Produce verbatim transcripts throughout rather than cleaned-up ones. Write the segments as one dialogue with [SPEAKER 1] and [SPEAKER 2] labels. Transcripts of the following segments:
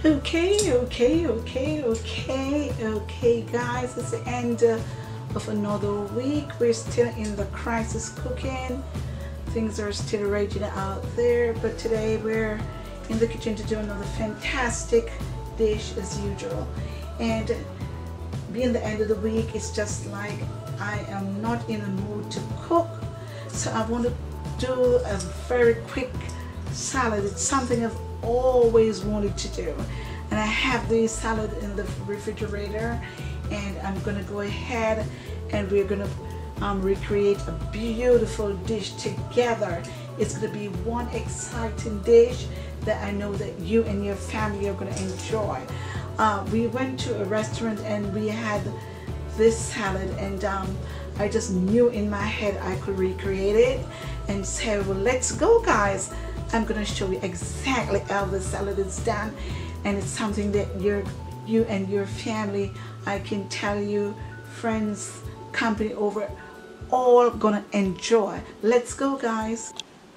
[SPEAKER 1] Okay, okay, okay, okay, okay, guys. It's the end uh, of another week. We're still in the crisis cooking. Things are still raging out there, but today we're in the kitchen to do another fantastic dish as usual. And being the end of the week, it's just like I am not in the mood to cook, so I want to do a very quick salad. It's something I've always wanted to do, and I have this salad in the refrigerator, and I'm gonna go ahead and we're gonna um, recreate a beautiful dish together. It's gonna be one exciting dish that I know that you and your family are gonna enjoy. Uh, we went to a restaurant and we had this salad, and um, I just knew in my head I could recreate it and say, well, let's go, guys. I'm going to show you exactly how the salad is done, and it's something that you're, you and your family, I can tell you, friends, company over, all gonna enjoy. Let's go, guys.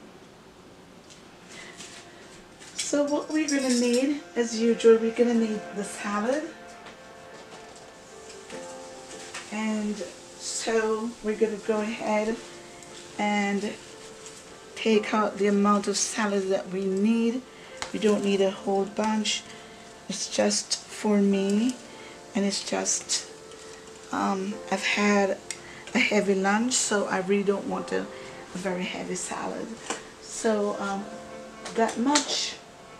[SPEAKER 1] So what we're gonna need, as usual, we're gonna need the salad, and so we're gonna go ahead and take out the amount of salad that we need. We don't need a whole bunch. It's just for me, and it's just um, I've had a heavy lunch, so I really don't want a, a very heavy salad. So um, that much.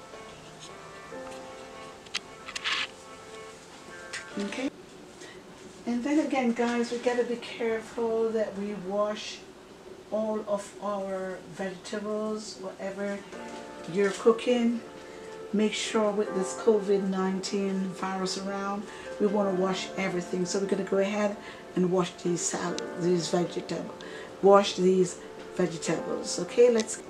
[SPEAKER 1] Okay. And then again, guys, we gotta be careful that we wash all of our vegetables, whatever you're cooking. Make sure with this COVID nineteen virus around, we want to wash everything. So we're going to go ahead and wash these salad, these vegetables. Wash these vegetables. Okay, let's.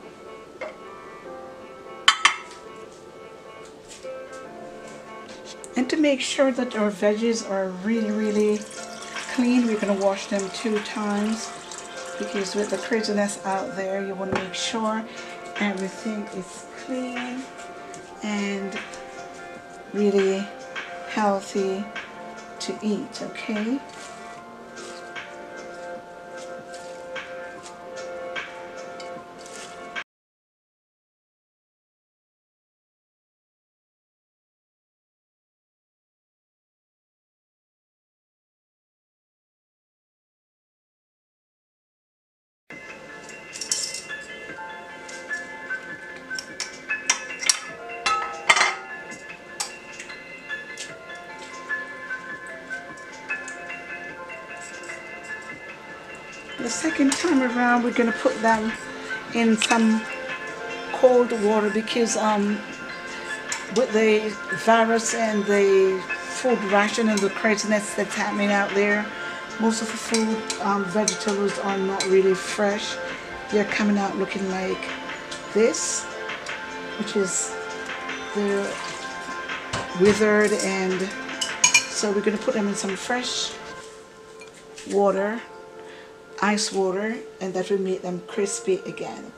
[SPEAKER 1] And to make sure that our veggies are really, really clean, we're going to wash them two times. Because with the craziness out there, you want to make sure everything is clean and really healthy to eat, okay? The second time around, we're going to put them in some cold water because um, with the virus and the food ration and the craziness that's happening out there, most of the food, um, vegetables are not really fresh. They're coming out looking like this, which is the withered, and so we're going to put them in some fresh water, ice water, and that will make them crispy again.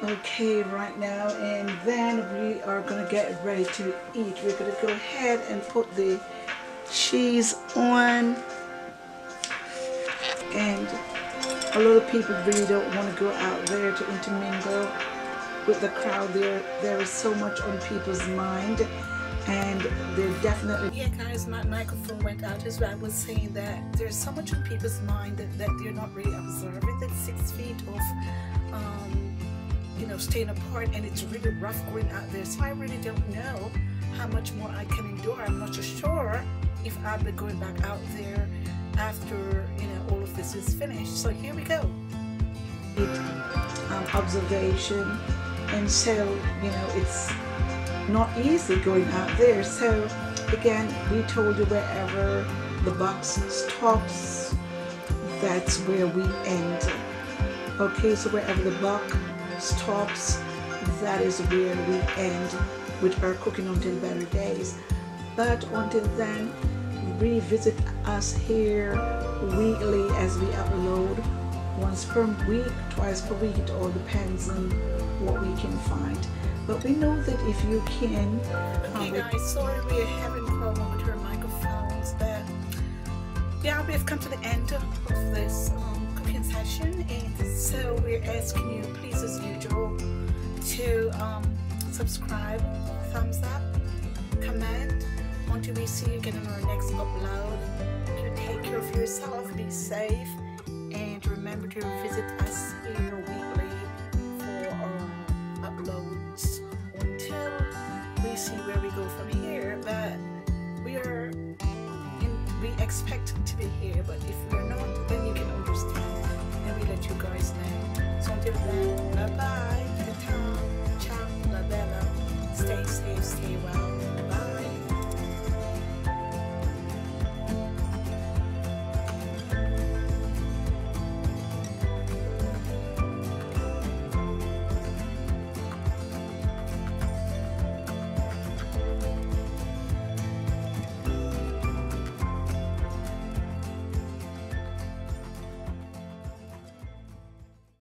[SPEAKER 1] Okay, right now, and then we are gonna get ready to eat. We're gonna go ahead and put the cheese on, and a lot of people really don't want to go out there to intermingle with the crowd. There there is so much on people's mind, and they're definitely, yeah guys, my microphone went out as well. I was saying that there's so much on people's mind that, that they're not really observing that six feet of um, you know, staying apart, and it's really rough going out there. So I really don't know how much more I can endure. I'm not so sure if I'll be going back out there after, you know, all of this is finished. So here we go. Um, observation, and so, you know, it's not easy going out there. So again, we told you wherever the box stops, that's where we end. Okay, so wherever the box stops, that is where we end with our cooking until better days. But until then, revisit us here weekly as we upload once per week, twice per week. It all depends on what we can find. But we know that if you can, okay guys, sorry we're having problem with our microphones, but yeah, we have come to the end of this um, cooking session, and so we're asking you, please, as usual, to um, subscribe, thumbs up, comment. Until we see you again in our next upload. You take care of yourself, be safe, and remember to visit us here weekly for our uploads until we see where we go from here. But we are in, we expect to be here, but if we're not, then you can understand, and we let you guys know. So until then, bye bye, ciao, la bella, stay safe, stay well.